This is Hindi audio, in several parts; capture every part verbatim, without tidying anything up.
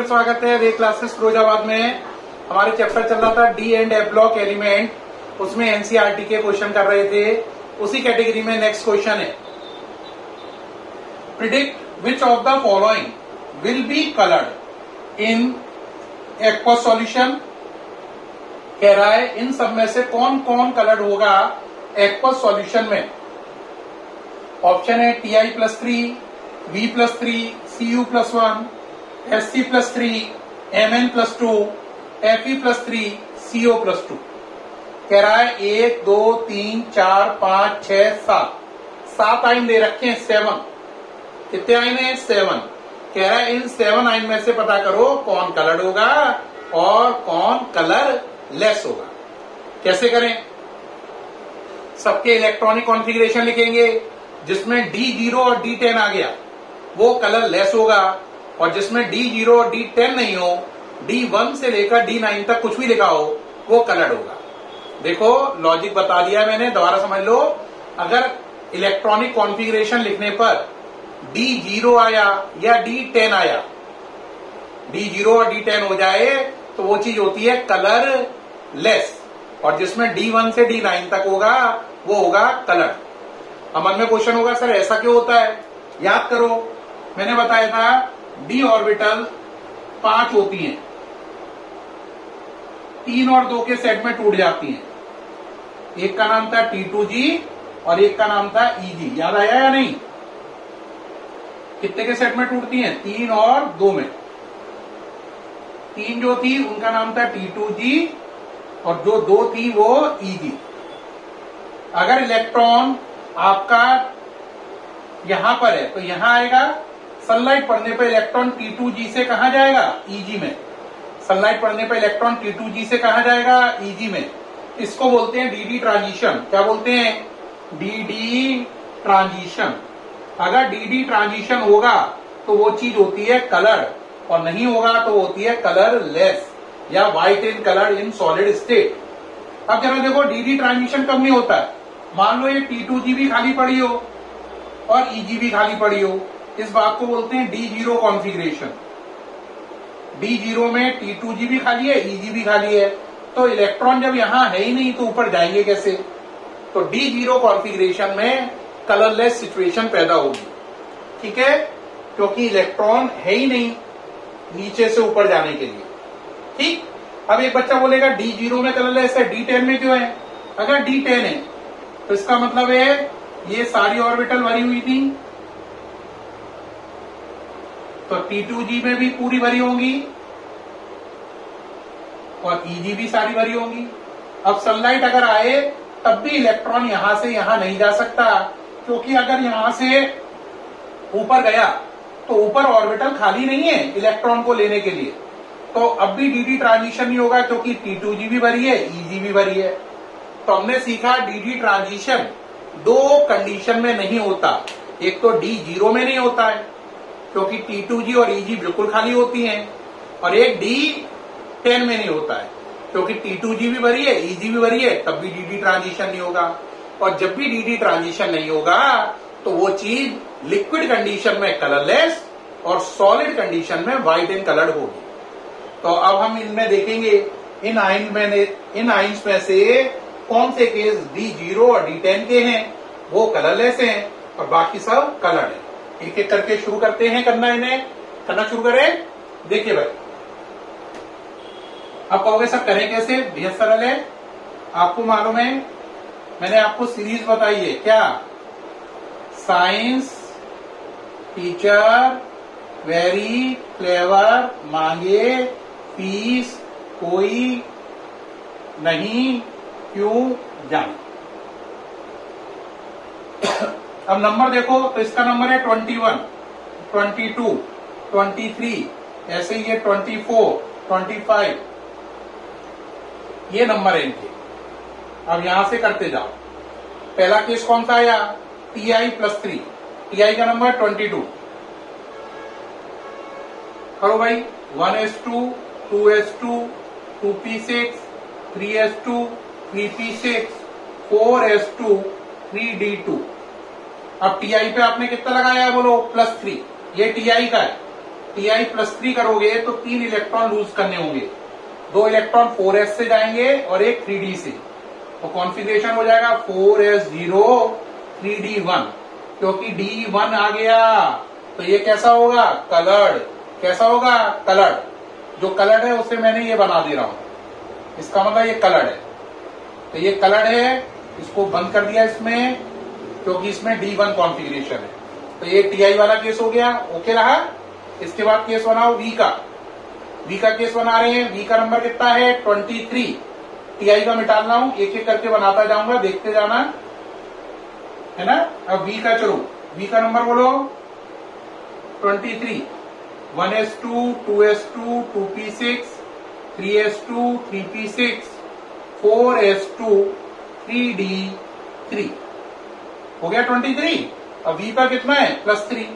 फिर स्वागत है वे क्लासेस फिरोजाबाद में। हमारे चैप्टर चल रहा था D and F block element, उसमें एनसीईआरटी के क्वेश्चन कर रहे थे। उसी कैटेगरी में नेक्स्ट क्वेश्चन है, predict which of the following will be coloured in aqueous solution. कह रहा है इन सब में से कौन कौन कलर्ड होगा एक्वस सॉल्यूशन में। ऑप्शन है T I plus three, V plus three, C U plus one, S C plus three, M N plus two, F E plus three, C O plus two. कह रहा है एक दो तीन चार पांच छह सात सात आइन दे रखे हैं, सेवन। कितने आइन है? सेवन। कह रहा है इन सेवन आइन में से पता करो कौन कलर्ड होगा और कौन कलर लेस होगा। कैसे करें? सबके इलेक्ट्रॉनिक कॉन्फ़िगरेशन लिखेंगे। जिसमें डी जीरो और डी टेन आ गया वो कलर लेस होगा, और जिसमें डी जीरो और डी टेन नहीं हो, डी वन से लेकर डी नाइन तक कुछ भी लिखा हो, वो कलर्ड होगा। देखो लॉजिक बता दिया मैंने, दोबारा समझ लो। अगर इलेक्ट्रॉनिक कॉन्फ़िगरेशन लिखने पर डी जीरो आया या डी टेन आया, डी जीरो और डी टेन हो जाए तो वो चीज होती है कलर लेस, और जिसमें डी वन से डी नाइन तक होगा वो होगा कलर्ड। अब मन में क्वेश्चन होगा सर ऐसा क्यों होता है? याद करो, मैंने बताया था डी ऑर्बिटल पांच होती हैं, तीन और दो के सेट में टूट जाती हैं। एक का नाम था टी टू जी और एक का नाम था ई जी। याद आया या नहीं? कितने के सेट में टूटती हैं? तीन और दो में। तीन जो थी उनका नाम था टी टू जी और जो दो थी वो ई जी। अगर इलेक्ट्रॉन आपका यहां पर है तो यहां आएगा, सनलाइट पड़ने पर इलेक्ट्रॉन टी टू जी से कहां जाएगा? ई जी में। सनलाइट पड़ने पर इलेक्ट्रॉन टी टू जी से कहां जाएगा? ई जी में। इसको बोलते हैं डी डी ट्रांजिशन। क्या बोलते हैं? D D transition. अगर डी डी ट्रांजिशन होगा तो वो चीज होती है कलर, और नहीं होगा तो होती है कलर लेस या white in colour in solid state. अब जरा देखो डी डी ट्रांजिशन कब नहीं होता है? मान लो ये टी टू जी भी खाली पड़ी हो और ई जी भी खाली पड़ी हो, इस बात को बोलते हैं D zero configuration. D zero में टी टू जी भी खाली है, ई जी भी खाली है, तो इलेक्ट्रॉन जब यहां है ही नहीं तो ऊपर जाएंगे कैसे? तो डी जीरो कॉन्फ़िगरेशन में कलरलेस सिचुएशन पैदा होगी। ठीक है, क्योंकि इलेक्ट्रॉन है ही नहीं नीचे से ऊपर जाने के लिए। ठीक, अब एक बच्चा बोलेगा डी जीरो में कलरलेस है, डी टेन में क्यों है? अगर डी टेन है तो इसका मतलब है ये सारी ऑर्बिटल भरी हुई थी, तो टी टू जी में भी पूरी भरी होंगी और ई जी भी सारी भरी होंगी। अब सनलाइट अगर आए तब भी इलेक्ट्रॉन यहां से यहां नहीं जा सकता, क्योंकि अगर यहां से ऊपर गया तो ऊपर ऑर्बिटल खाली नहीं है इलेक्ट्रॉन को लेने के लिए, तो अब भी डी डी ट्रांजिशन नहीं होगा, क्योंकि टी टू जी भी भरी है, ई जी भी भरी है। तो हमने सीखा डी डी ट्रांजिशन दो कंडीशन में नहीं होता। एक तो डी जीरो में नहीं होता है क्योंकि टी टू जी और ई जी बिल्कुल खाली होती हैं, और एक डी टेन में नहीं होता है क्योंकि टी टू जी भी भरी है, ई जी भी भरी है, तब भी डी डी ट्रांजिशन नहीं होगा। और जब भी डी डी ट्रांजिशन नहीं होगा तो वो चीज लिक्विड कंडीशन में कलरलेस और सॉलिड कंडीशन में व्हाइट इन कलर्ड होगी। तो अब हम इनमें देखेंगे इन आइन में इन आइंस में से कौन से केस डी जीरो और डी टेन के हैं वो कलरलेस हैं और बाकी सब कलर्ड है। एक एक करके शुरू करते हैं करना, इन्हें करना शुरू करें। देखिए भाई, आप कहोगे सर करें कैसे? बेहद सरल है, आपको मालूम है मैंने आपको सीरीज बताई है क्या? साइंस टीचर वेरी क्लेवर मांगे फीस कोई नहीं क्यों जाने। अब नंबर देखो तो इसका नंबर है twenty one, twenty two, twenty three, ऐसे ही ये ट्वेंटी फोर, ट्वेंटी फाइव, ये नंबर है इनके। अब यहां से करते जाओ। पहला केस कौन सा आया? T I plus three, T I का नंबर ट्वेंटी टू। करो भाई, one S two, two S two, two P six, three S two, three P six, four S two, three D two. अब टी आई पे आपने कितना लगाया है? बोलो प्लस थ्री। ये टी आई का है, टी आई प्लस थ्री करोगे तो तीन इलेक्ट्रॉन लूज करने होंगे, दो इलेक्ट्रॉन फोर एस से जाएंगे और एक थ्री डी से, तो कॉन्फ़िगरेशन हो जाएगा four S zero three D one, क्योंकि डी वन आ गया तो ये कैसा होगा, कलर्ड। कैसा होगा, कलर्ड। जो कलर्ड है उसे मैंने ये बना दे रहा हूं, इसका मतलब ये कलर्ड है, तो ये कलर्ड है, इसको बंद कर दिया इसमें, क्योंकि इसमें डी वन कॉन्फ़िगरेशन है। तो ये टी आई वाला केस हो गया, ओके रहा। इसके बाद केस बनाओ वी का, वी का केस बना रहे हैं। वी का नंबर कितना है, ट्वेंटी थ्री। टी आई का मिटाना हूं, एक एक करके बनाता जाऊंगा, देखते जाना है ना। अब वी का चलो, वी का नंबर बोलो, twenty three. One S two, two S two, two P six, three S two, three P six, four S two, three D three. हो गया ट्वेंटी थ्री। अब वी का कितना है, प्लस थ्री।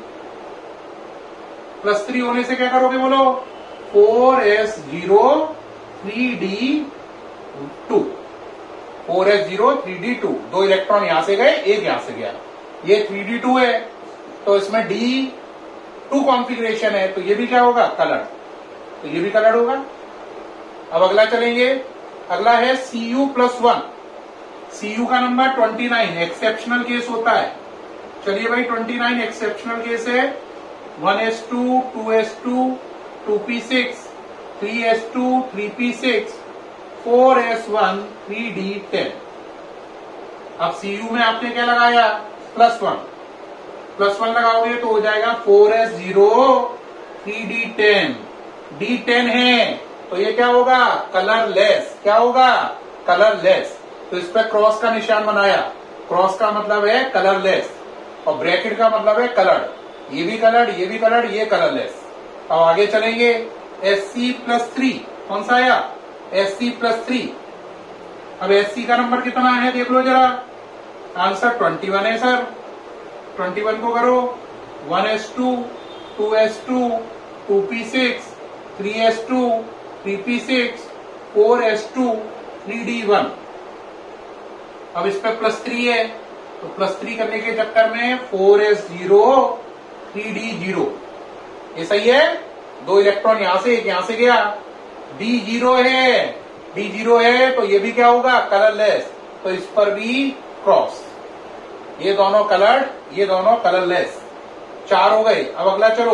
प्लस थ्री होने से क्या करोगे बोलो, four S zero three D two. Four S zero three D two, दो इलेक्ट्रॉन यहां से गए, एक यहां से गया, ये थ्री डी टू है, तो इसमें डी टू कॉन्फ़िगरेशन है, तो ये भी क्या होगा, कलर। तो ये भी कलर होगा। अब अगला चलेंगे, अगला है C U plus one. C U का number twenty nine, exceptional case होता है। चलिए भाई, ट्वेंटी नाइन एक्सेप्शनल केस है। One S two, two S two, two P six, three S two, three P six, four S one, three D ten. अब सी यू में आपने क्या लगाया, प्लस वन। प्लस वन लगाओगे तो हो जाएगा four S zero three D ten. D ten है तो ये क्या होगा, कलरलेस। क्या होगा, कलरलेस। तो इस पर क्रॉस का निशान बनाया, क्रॉस का मतलब है कलरलेस, और ब्रैकेट का मतलब है कलर्ड। ये भी कलर्ड, ये भी कलर्ड, ये कलरलेस। अब आगे चलेंगे, एस सी प्लस थ्री। कौन सा आया, एस सी प्लस थ्री। अब एस सी का नंबर कितना है देख लो जरा, आंसर ट्वेंटी वन है सर। ट्वेंटी वन को करो, one S two, two S two, two P six, three S two, three P six, four S two, three D one. अब इस पे प्लस थ्री है, तो प्लस थ्री करने के चक्कर में four S zero three d zero, ये सही है। दो इलेक्ट्रॉन यहां से, एक यहां से गया, डी जीरो है, डी जीरो है तो ये भी क्या होगा, कलरलेस। तो इस पर भी क्रॉस। ये दोनों कलर्ड, ये दोनों कलरलेस। चार हो गए। अब अगला चलो,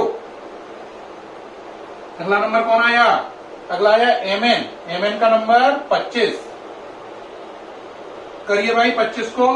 अगला नंबर कौन आया, अगला आया एम एन। एम एन का नंबर पच्चीस। करिए भाई पच्चीस को,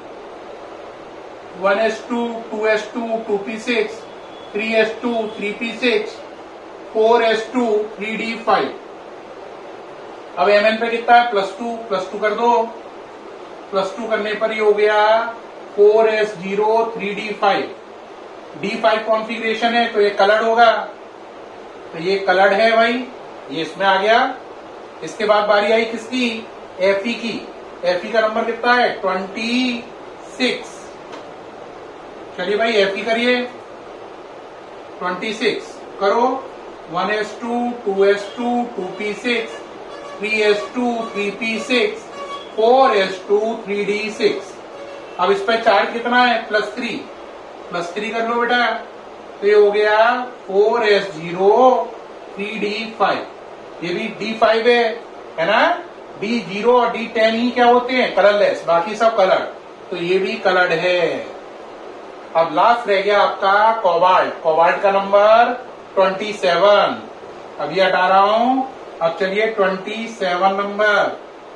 one S two, two S two, two P six, three S two, three P six, four S two, three d five. अब एम एन पे कितना है, प्लस टू। प्लस टू कर दो, प्लस टू करने पर ही हो गया four S zero three d five. D five configuration है तो ये कलर्ड होगा, तो ये कलर्ड है भाई, ये इसमें आ गया। इसके बाद बारी आई किसकी, एफ ई की। एफ ई का नंबर कितना है, ट्वेंटी सिक्स। चलिए भाई एफ ई करिए, ट्वेंटी सिक्स करो, one S two, two S two, two P six, three S two, three P six, four S two, three d six. अब इस पर चार्ज कितना है, प्लस थ्री। प्लस थ्री कर लो बेटा, तो ये हो गया four S zero three d five. ये भी डी फाइव है, है ना। डी जीरो और डी टेन ही क्या होते हैं, कलरलेस, बाकी सब कलर, तो ये भी कलर्ड है। अब लास्ट रह गया आपका कोबाल्ट। कोबाल्ट का नंबर ट्वेंटी सेवन। अभी हटा रहा हूं। अब चलिए ट्वेंटी सेवन नंबर,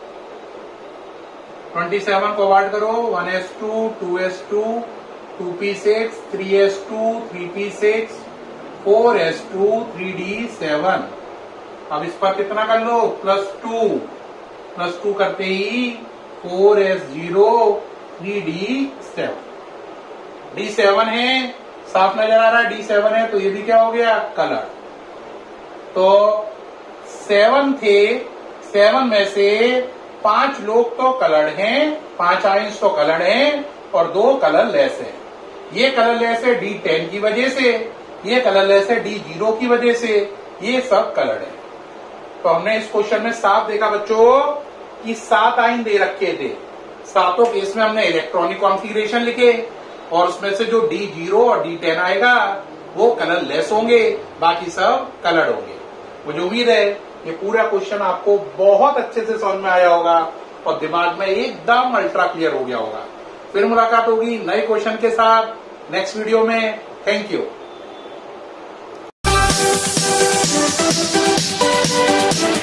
ट्वेंटी सेवन कोबाल्ट करो, one S two, two S two, two P six, three S two, three P six, four S two, three d seven. अब इस पर कितना कर लो, प्लस टू। प्लस टू करते ही four S zero three d seven. D seven है, साफ नजर आ रहा है डी सेवन है, तो ये भी क्या हो गया, कलर। तो सेवन थे, सेवन में से पांच लोग तो कलर्ड हैं, पांच आयंस तो कलर्ड हैं और दो कलरलेस है। ये कलरलेस है डी टेन की वजह से, ये कलरलेस है डी जीरो की वजह से, ये सब कलर्ड है। तो हमने इस क्वेश्चन में साफ देखा बच्चों कि सात आयन दे रखे थे, सातों केस में हमने इलेक्ट्रॉनिक कॉन्फ़िगरेशन लिखे और उसमें से जो डी जीरो और डी टेन आएगा वो कलर लेस होंगे, बाकी सब कलर्ड होंगे। मुझे उम्मीद है ये पूरा क्वेश्चन आपको बहुत अच्छे से समझ में आया होगा और दिमाग में एकदम अल्ट्रा क्लियर हो गया होगा। फिर मुलाकात होगी नए क्वेश्चन के साथ नेक्स्ट वीडियो में। Thank you.